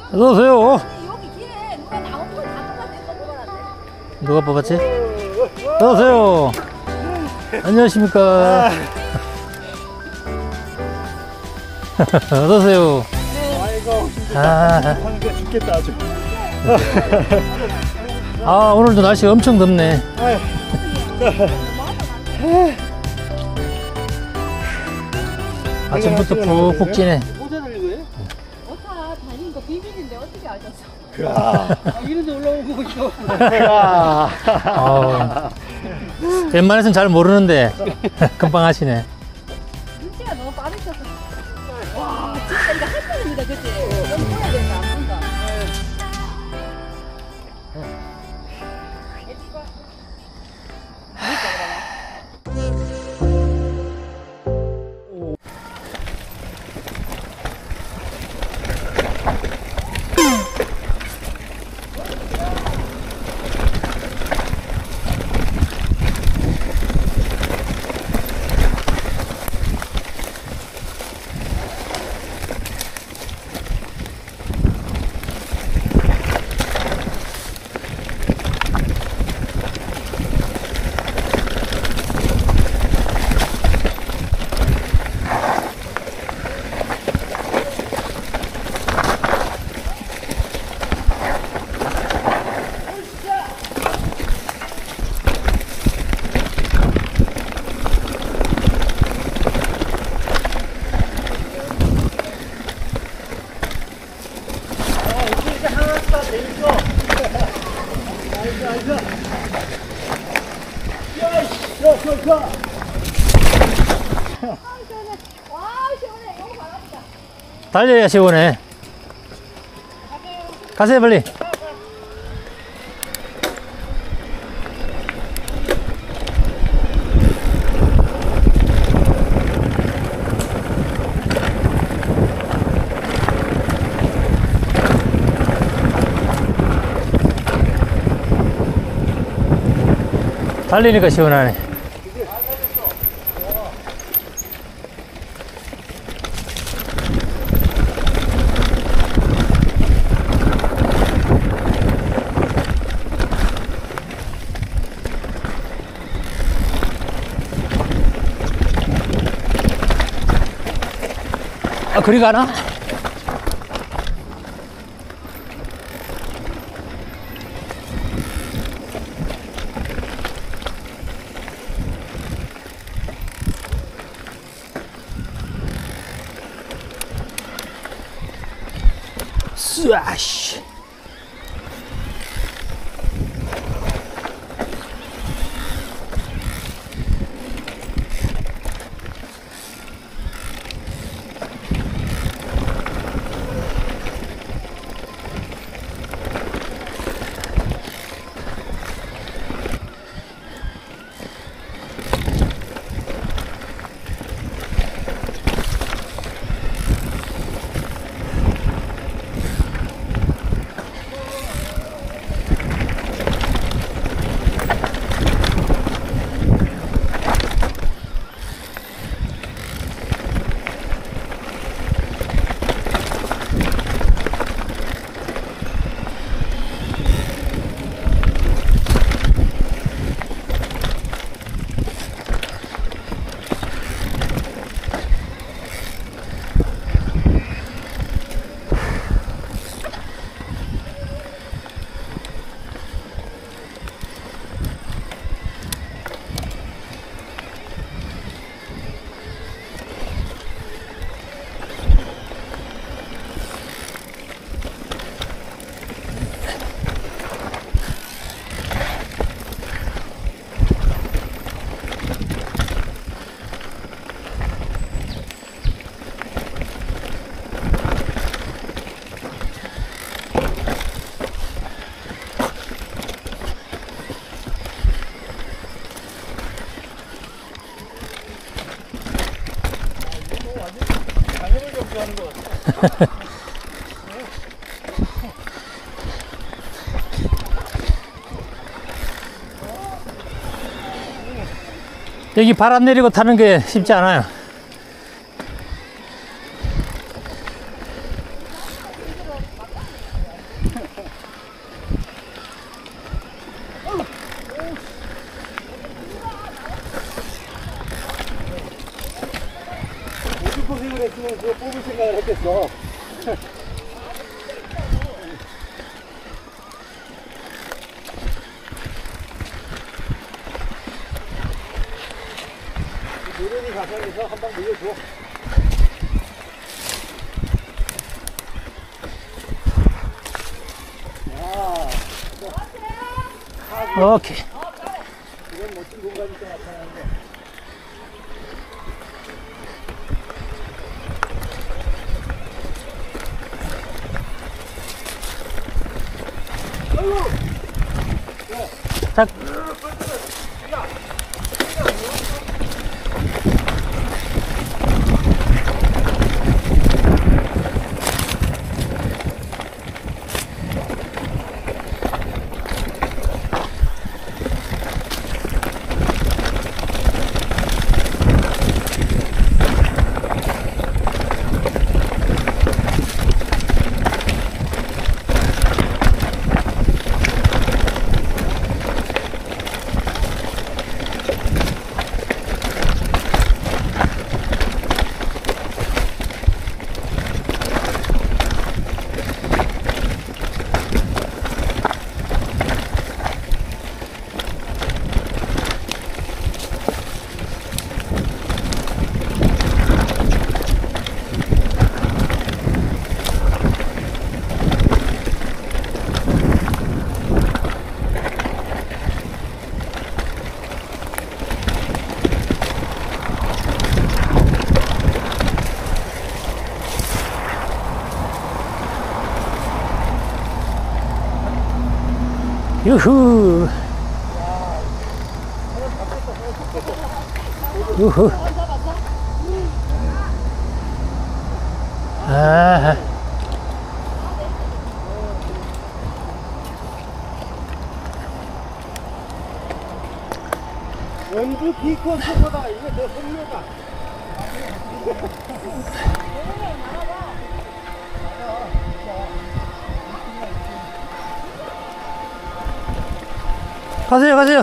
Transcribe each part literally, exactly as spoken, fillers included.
어서오세요. 여기 길에 누가 나온 걸 다 뽑아내서 뽑아놨네. 누가 뽑았지? 어서오세요. 안녕하십니까. 어서오세요. 아이고 아, 하는 게 죽겠다 아주. 아, 오늘도 날씨 엄청 덥네. 아침부터 푹푹 찌네. 모자 달린 거예요? 오타 다니는 거 비밀인데 어떻게 아셨어? 아, 이런데 올라온 거 있어. 아, 웬만해서는 잘 모르는데 금방 하시네. 눈치가 너무 빠르셔서. 와, 진짜 이거 헷갈립니다, 그치? 너무 해야 된다, 안 본다. 달려야 시원해. 가세요, 빨리. 달리니까 시원하네. 아, 그리 가나? 쏴시. 여기 바람 내리고 타는 게 쉽지 않아요. 고생을 했으면 그거 뽑을 생각을 했겠어. 노련이 가상에서 한 방 물려줘. 오케이. 이런 멋진 공간이 또 나타나는데. 자, 유후. 유후. 아. 연주 비코 초보다 이게 더 흥미가. 가세요, 가세요.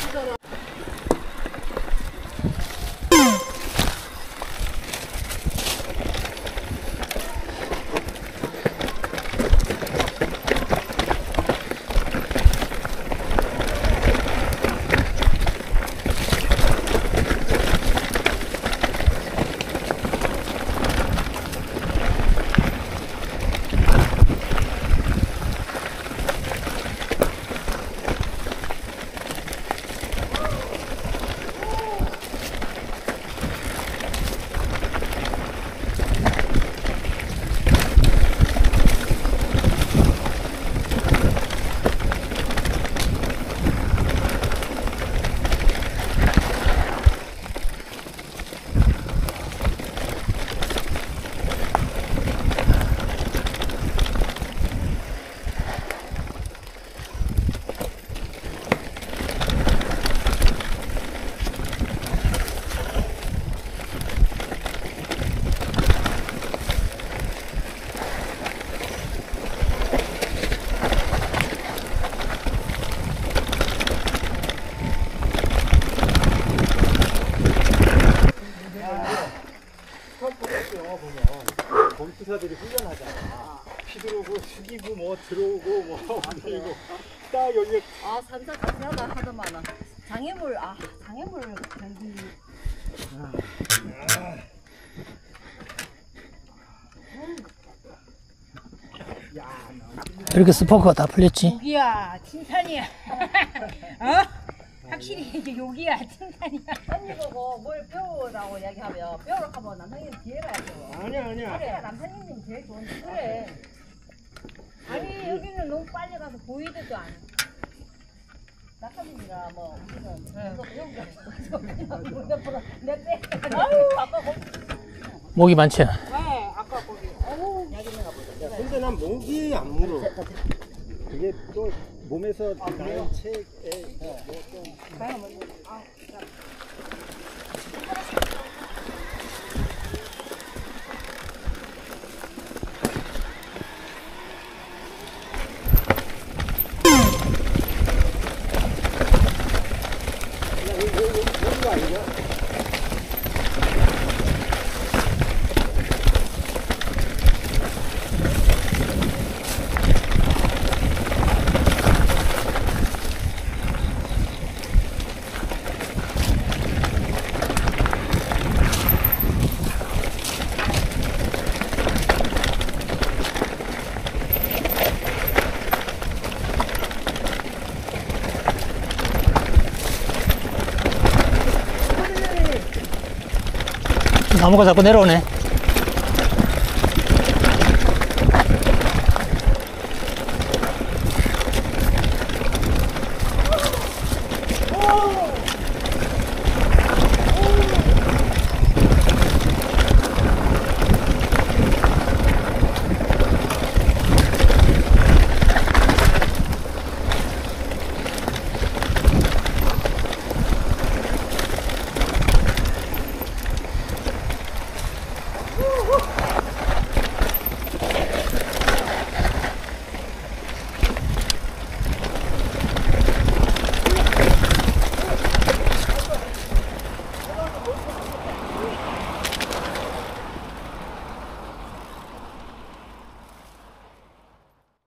검투사들이 훈련하잖아. 피 들어오고 숙이고 뭐 들어오고 뭐 그리고 딱 여기 아 산사 자세하다 하더만은 장애물 아 장애물 저기 이렇게 스포크가 다 풀렸지. 여기야 칭찬이야. 어? 확실히 이게 여기야 칭찬이야. 언니 보고 뭘 배우라고 이야기하면 배우러 가면 남편님 뒤에 가야죠. 아니야 아니야. 그래 남편님 제일 좋은데 그래. 아니 여기는 너무 빨리 가서 보이지도 않아. 낙하님이가 뭐 우리는 네. 계속 배우자. 내빼 아유 아까 거기 목이 많지? 네 아까 거기. 어우 이야기해가 보자. 야, 근데 난 목이 안 물어. 그게 또 몸에서 나는 책에 뭐좀 나무가 자꾸 내려오네.